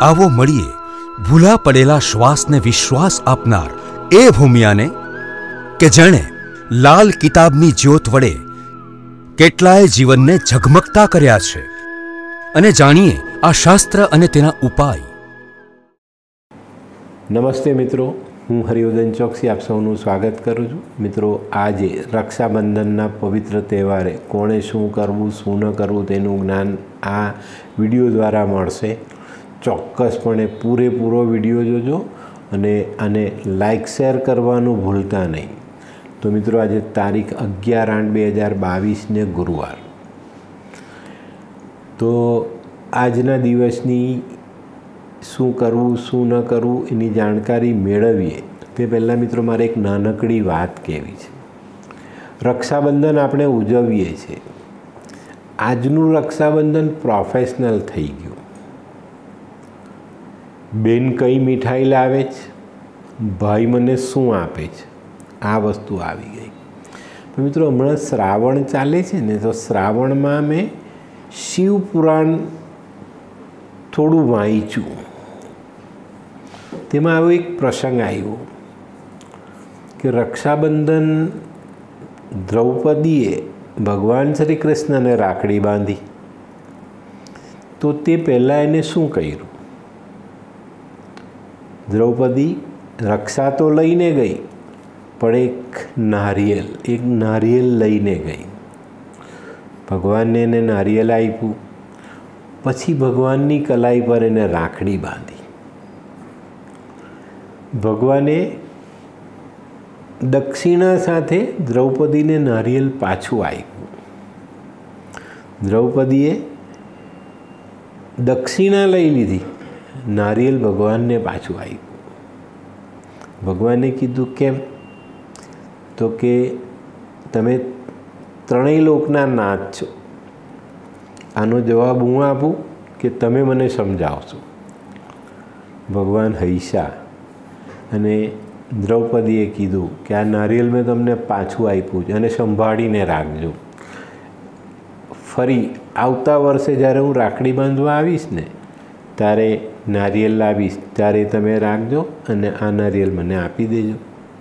आवो मळीए भूला पड़ेला श्वास ने विश्वास आपनार ए भूमियाने के जेणे लाल किताबनी ज्योत वडे केटलाय जीवनने झगमगता कर्या छे। अने जाणीए आ शास्त्र अने तेना उपाय। नमस्ते मित्रों, हूँ हरिवर्धन चौकसी आप सौનું स्वागत करूँ छूँ। मित्रों, आज रक्षाबंधनना पवित्र तहेवारे कोणे शू करवू शू न करवू तेनुं ज्ञान आ विडियो द्वारा मळशे। चोक्कसपणे पूरेपूरो विडियो जोजो अने आने लाइक शेर करवानुं भूलता नहीं। तो मित्रों, आज तारीख 11/8/2022 ने गुरुवार। तो आजना दिवसनी शू करवू शू न करवू एनी जाणकारी मेळवीए ते पहला मित्रों मारे एक नानकड़ी वात कहेवी छे। रक्षाबंधन आपणे उजवीए छे। आजनुं रक्षाबंधन प्रोफेशनल थई गयुं। बेन कई मीठाई लावे छे, भाई मने शू आपे छे, आ वस्तु आवी गई। तो मित्रों, हमणां श्रावण चाले छे ने, तो श्रावण में मैं शिव पुराण थोड़ुं वाँच्युं। तेमां आવો एक प्रसंग आव्यो कि रक्षाबंधन द्रौपदीए भगवान श्री कृष्ण ने राखड़ी बांधी। तो ते पहला एने शू कर्युं? द्रौपदी रक्षा तो लईने गई, पण एक नारिયેल लईने गई। भगवान ने एने नारिયેल आप्युं, पछी भगवाननी कलाई पर एने राखड़ी बांधी। भगवाने दक्षिणा साथे द्रौपदी ने नारिયેल पाछुं आप्युं। द्रौपदीए दक्षिणा लई लीधी, नारिયેल भगवान ने पाछुं आप्युं। भगवाने कीधुं केम? तो के तमे त्रणेय लोकना नाथ छो। आनो जवाब हूँ आपूँ कि तमे मने समजावशो। भगवान हईशा अने द्रौपदीए कीधुं कि आ नारिયેल में तमने पाछुं आप्युं छे अने संभाळीने राखजो। फरी आवता वर्षे ज्यारे हूँ राखड़ी बांधवा आवीश ने त्यारे नारिયેल लावीश, त्यारे तमे राखजो अने आ नारिયેल मने आपी देजो।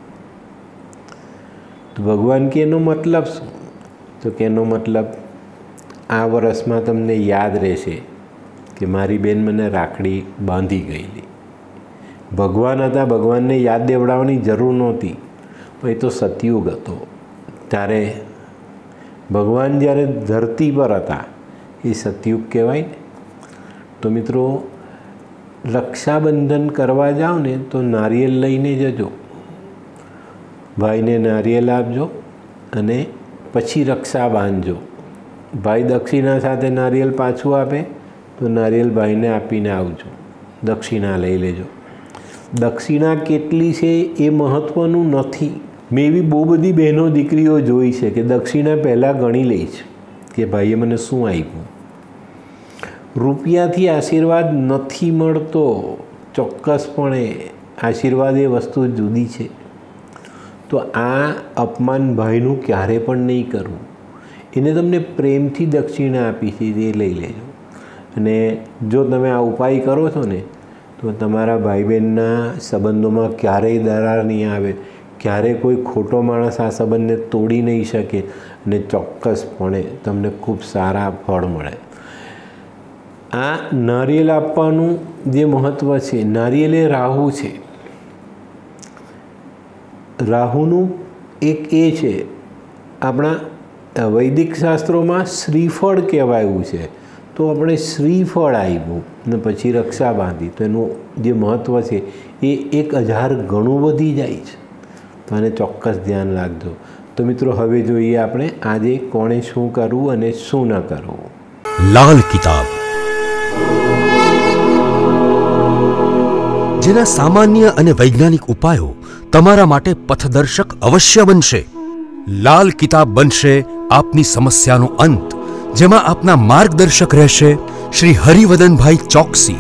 तो भगवान के एनो मतलब शुं? तो के एनो मतलब आ वर्ष में तमने याद रहेशे कि मारी बेन मने राखड़ी बांधी गईली। भगवान हता, भगवान ने याद देवड़ाववानी जरूर नहोती, पण ए तो सतयुग हतो। त्यारे भगवान ज्यारे धरती पर हता ए सतयुग कहेवाय ने। तो मित्रों, रक्षाबंधन करवा जाओ ने तो नारिયેल लईने जजो। भाई ने नारिયેल आपजो अने पछी रक्षा बांधजो। भाई दक्षिणा साथे नारिયેल पाछुं आपे तो नारिયેल भाई ने आपीने आवजो, दक्षिणा लई लेजो। दक्षिणा केटली छे ए महत्वनुं नथी। मैं भी बहु बधी बहनों दीकरीओ जोई छे कि दक्षिणा पहला गणी ले छे कि भाईए मने शुं आप्युं। रूपियाथी आशीर्वाद नथी मळतो। चोक्कसपणे आशीर्वाद ए वस्तु जुदी छे। तो आ अपमान भाईनुं क्यारे पण नहीं करवुं। एने तमने प्रेमथी दक्षिणा आपी छे ए लई लेजो। अने जो तमे आ उपाय करो छो ने तो तमारा भाई बहनना संबंधों में क्यारेय दरार नहीं आवे, क्यारे कोई खोटो माणस आ संबंधने तोड़ी नहीं शके अने चोक्कसपणे तमने खूब सारा फळ मळे। आ नारिયેल आपवानुं जे महत्व छे, नारिયેल ए राहु छे। राहुनु एक ए छे, अपना वैदिक शास्त्रों में श्रीफल कहेवायुं छे। तो अपने श्रीफल आप्युं ने पछी रक्षा बांधी, तो एनुं जे महत्व छे ए 1000 गणुं वधी जाय छे। तो आने चोक्कस ध्यान राखजो। तो मित्रों, हवे जोईए आपणे आजे कोणे शुं करवुं अने शुं न करवुं। लाल किताब जेना सामान्य अने वैज्ञानिक उपायो तमारा माटे पथदर्शक अवश्य बनशे। लाल किताब बनशे आपनी समस्यानो अंत, जेमां आपना मार्गदर्शक रहेशे श्री हरिवर्धन भाई चौकसी।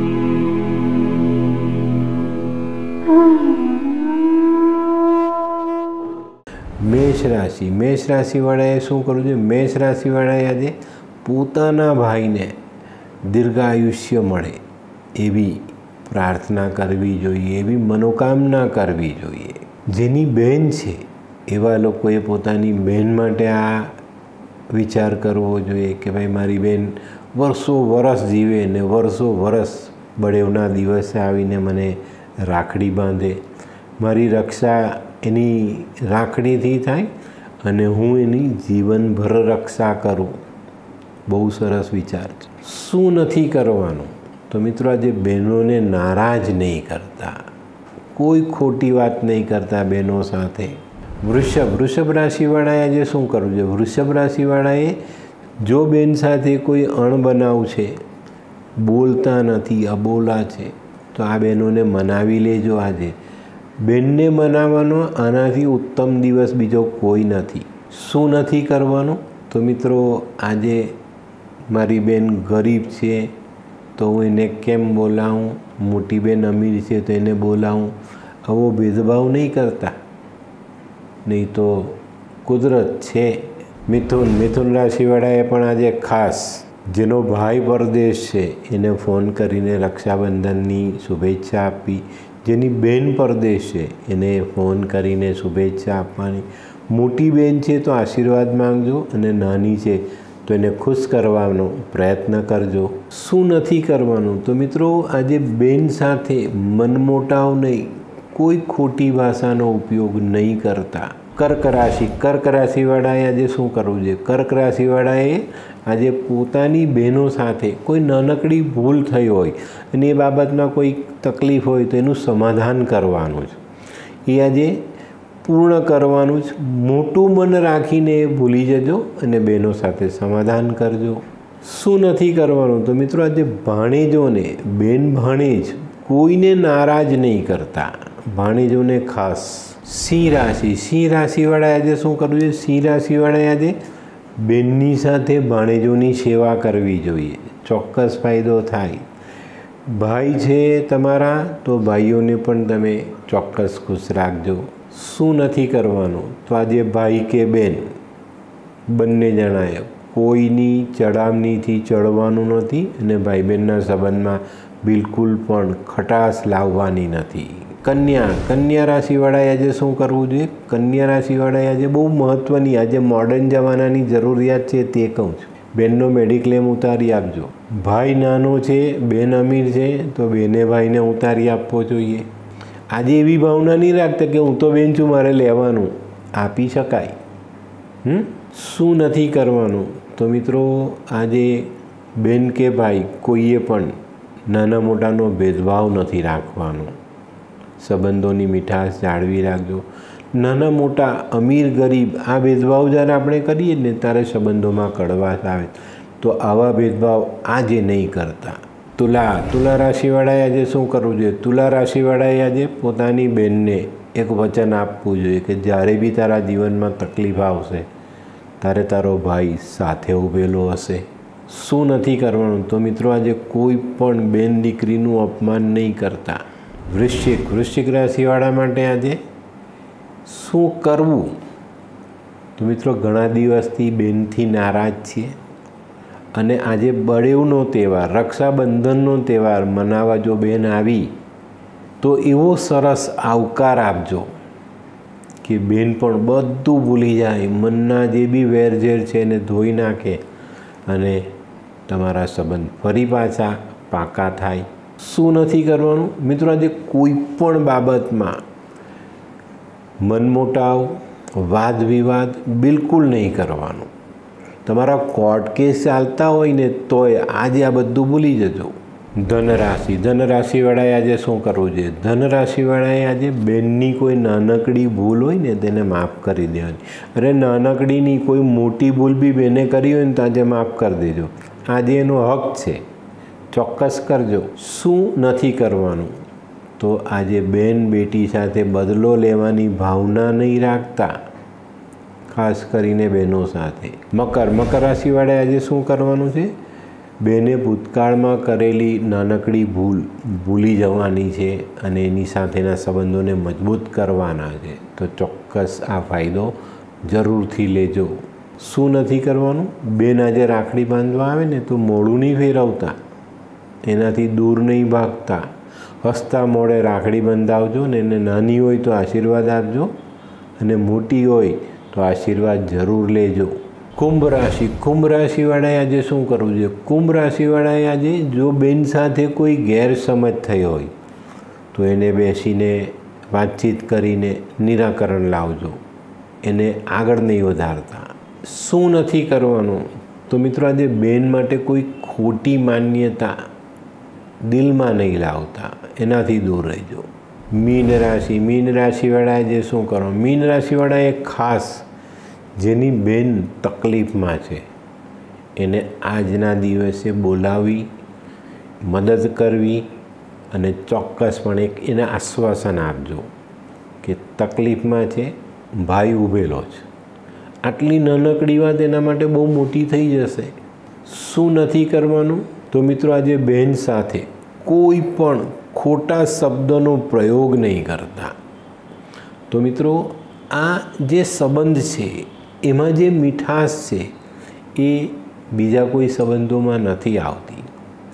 मेष राशि वाळाए शुं करवुं जोईए? मेष राशि वाळाए आजे पोताना भाईने दीर्घायुष्य मळे એવી પ્રાર્થના કરવી જોઈએ, એવી મનોકામના કરવી જોઈએ. જેની બહેન છે એવા લોકોએ પોતાની બહેન માટે આ વિચાર કરવો જોઈએ કે ભાઈ મારી બહેન વર્ષો વરસ જીવે ને વર્ષો વરસ બળેવના દિવસે આવીને મને રાખડી બાંધે, મારી રક્ષા એની રાખડીથી થાય અને હું એની જીવનભર રક્ષા કરું. બહુ સરસ વિચાર છે. શું નથી કરવાનું? તો મિત્રો, આજે બહેનોને નારાજ નહીં કરતા, કોઈ ખોટી વાત નહીં કરતા બહેનો સાથે. વૃષભ રાશિવાળાએ આજે શું કરવું છે? વૃષભ રાશિવાળાએ જો બહેન સાથે કોઈ અણબનાવ છે, બોલતા નથી, અબોલા છે, તો આ બહેનોને મનાવી લેજો. આજે બહેનને મનાવવાનો આનાથી ઉત્તમ દિવસ બીજો કોઈ નથી. શું નથી કરવાનું? તો મિત્રો, આજે મારી બહેન ગરીબ છે તો હું એને કેમ બોલાવું, મોટી બહેન અમીર છે તો એને બોલાવું, આવો ભેદભાવ નહીં કરતા, નહીં તો કુદરત છે. મિથુન રાશિવાળાએ પણ આજે ખાસ જેનો ભાઈ પરદેશ છે એને ફોન કરીને રક્ષાબંધનની શુભેચ્છા આપવી, જેની બહેન પરદેશ છે એને ફોન કરીને શુભેચ્છા આપવાની. મોટી બહેન છે તો આશીર્વાદ માંગજો અને નાની છે તો એને ખુશ કરવાનો પ્રયત્ન કરજો. શું નથી કરવાનું? તો મિત્રો, આજે બહેન સાથે મનમોટાવ નહીં, કોઈ ખોટી ભાષાનો ઉપયોગ નહીં કરતા. કર્ક રાશિવાળાએ આજે શું કરવું છે? કર્ક રાશિવાળાએ આજે પોતાની બહેનો સાથે કોઈ નાનકડી ભૂલ થઈ હોય અને એ બાબતમાં કોઈ તકલીફ હોય તો એનું સમાધાન કરવાનું છે. એ આજે પૂર્ણ કરવાનું જ. મોટું મન રાખીને ભૂલી જજો અને બહેનો સાથે સમાધાન કરજો. શું નથી કરવાનું? તો મિત્રો, આજે ભાણેજોને, બેન ભાણેજ કોઈને નારાજ નહીં કરતા, ભાણેજોને ખાસ. સિંહ રાશિવાળાએ આજે શું કરવું છે? સિંહ રાશિવાળાએ આજે બેનની સાથે ભાણેજોની સેવા કરવી જોઈએ, ચોક્કસ ફાયદો થાય. ભાઈ છે તમારા તો ભાઈઓને પણ તમે ચોક્કસ ખુશ રાખજો. શું નથી કરવાનું? તો આજે ભાઈ કે બેન બંને જણાએ કોઈની ચડામણીથી ચડવાનું નથી અને ભાઈ બહેનના સંબંધમાં બિલકુલ પણ ખટાશ લાવવાની નથી. કન્યા રાશિવાળાએ આજે શું કરવું જોઈએ? કન્યા રાશિવાળાએ આજે બહુ મહત્ત્વની, આજે મોડર્ન જમાનાની જરૂરિયાત છે તે કહું છું. બેનનો મેડિક્લેમ ઉતારી આપજો. ભાઈ નાનો છે, બેન અમીર છે તો બેને ભાઈને ઉતારી આપવો જોઈએ. આજે એવી ભાવના નહીં રાખતા કે હું તો બેન છું, મારે લેવાનું. આપી શકાય. શું નથી કરવાનું? તો મિત્રો, આજે બેન કે ભાઈ કોઈએ પણ નાના મોટાનો ભેદભાવ નથી રાખવાનો. સંબંધોની મીઠાશ જાળવી રાખજો. નાના મોટા, અમીર ગરીબ, આ ભેદભાવ જ્યારે આપણે કરીએ ને ત્યારે સંબંધોમાં કડવાશ આવે. તો આવા ભેદભાવ આજે નહીં કરતા. તુલા રાશિવાળાએ આજે શું કરવું જોઈએ? તુલા રાશિવાળાએ આજે પોતાની બહેનને એક વચન આપવું જોઈએ કે જ્યારે બી તારા જીવનમાં તકલીફ આવશે ત્યારે તારો ભાઈ સાથે ઊભેલો હશે. શું નથી કરવાનું? તો મિત્રો, આજે કોઈ પણ બેન દીકરીનું અપમાન નહીં કરતા. વૃશ્ચિક રાશિવાળા માટે આજે શું કરવું? તો મિત્રો, ઘણા દિવસથી બેનથી નારાજ છીએ અને આજે બળેવનો તહેવાર, રક્ષાબંધનનો તહેવાર મનાવવા જો બેન આવી તો એવો સરસ આવકાર આપજો કે બેન પણ બધું ભૂલી જાય, મનના જે બી વેરઝેર છે એને ધોઈ નાખે અને તમારા સંબંધ ફરી પાછા પાકા થાય. શું નથી કરવાનું? મિત્રો, આજે કોઈ પણ બાબતમાં મનમોટાવ, વાદ વિવાદ બિલકુલ નહીં કરવાનું. તમારા કોર્ટ કેસ ચાલતા હોય ને તોય આજે આ બધું ભૂલી જજો. ધનરાશિવાળાએ આજે શું કરવું જોઈએ? ધનરાશિવાળાએ આજે બેનની કોઈ નાનકડી ભૂલ હોય ને તેને માફ કરી દેવાની. અરે નાનકડીની કોઈ મોટી ભૂલ બી બેને કરી હોય ને તો આજે માફ કરી દેજો. આજે એનો હક છે, ચોક્કસ કરજો. શું નથી કરવાનું? તો આજે બેન બેટી સાથે બદલો લેવાની ભાવના નહીં રાખતા, ખાસ કરીને બહેનો સાથે. મકર રાશિવાળાએ આજે શું કરવાનું છે? બેને ભૂતકાળમાં કરેલી નાનકડી ભૂલ ભૂલી જવાની છે અને એની સાથેના સંબંધોને મજબૂત કરવાના છે. તો ચોક્કસ આ ફાયદો જરૂરથી લેજો. શું નથી કરવાનું? બેન આજે રાખડી બાંધવા આવે ને તો મોઢું નહીં ફેરવતા, એનાથી દૂર નહીં ભાગતા. હસતા મોઢે રાખડી બંધાવજો ને એને નાની હોય તો આશીર્વાદ આપજો અને મોટી હોય તો આશીર્વાદ જરૂર લેજો. કુંભ રાશિ. કુંભ રાશિવાળાએ આજે શું કરવું જોઈએ? કુંભ રાશિવાળાએ આજે જો બેન સાથે કોઈ ગેરસમજ થઈ હોય તો એને બેસીને વાતચીત કરીને નિરાકરણ લાવજો, એને આગળ નહીં વધારતા. શું નથી કરવાનું? તો મિત્રો આજે બેન માટે કોઈ ખોટી માન્યતા દિલમાં નહીં લાવતા, એનાથી દૂર રહેજો. મીન રાશિ. મીન રાશિવાળાએ જે શું કરવાનું? મીન રાશિવાળાએ ખાસ જેની બેન તકલીફમાં છે એને આજના દિવસે બોલાવી મદદ કરવી અને ચોક્કસપણે એને આશ્વાસન આપજો કે તકલીફમાં છે, ભાઈ ઊભેલો છે. આટલી નાનકડી વાત એના માટે બહુ મોટી થઈ જશે. શું નથી કરવાનું? તો મિત્રો આજે બહેન સાથે કોઈ પણ ખોટા શબ્દનો પ્રયોગ નહીં કરતા. તો મિત્રો આ જે સંબંધ છે એમાં જે મીઠાશ છે એ બીજા કોઈ સંબંધોમાં નથી આવતી.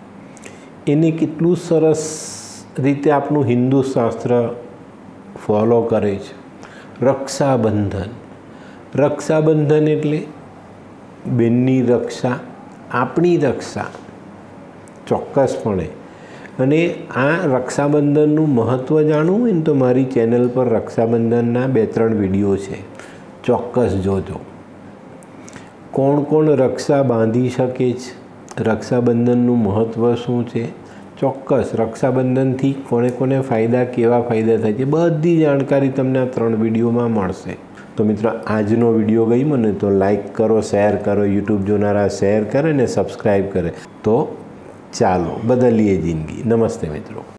એને કેટલું સરસ રીતે આપણું હિન્દુ શાસ્ત્ર ફોલો કરે છે. રક્ષાબંધન. રક્ષાબંધન એટલે બેનની રક્ષા, આપણી રક્ષા ચોક્કસપણે. અને આ રક્ષાબંધનનું મહત્ત્વ જાણવું હોય ને તો મારી ચેનલ પર રક્ષાબંધનના 2-3 વિડીયો છે, ચોક્કસ જોજો. કોણ કોણ રક્ષા બાંધી શકે છે, રક્ષાબંધનનું મહત્ત્વ શું છે, ચોક્કસ રક્ષાબંધનથી કોને કોને ફાયદા, કેવા ફાયદા થાય છે, બધી જાણકારી તમને આ 3 વિડીયોમાં મળશે. તો મિત્રો આજનો વિડીયો ગમ્યો ને તો લાઈક કરો, શેર કરો, યુટ્યુબ જોનારા શેર કરે ને સબસ્ક્રાઈબ કરે. તો ચાલો બદલીએ જિંદગી. નમસ્તે મિત્રો.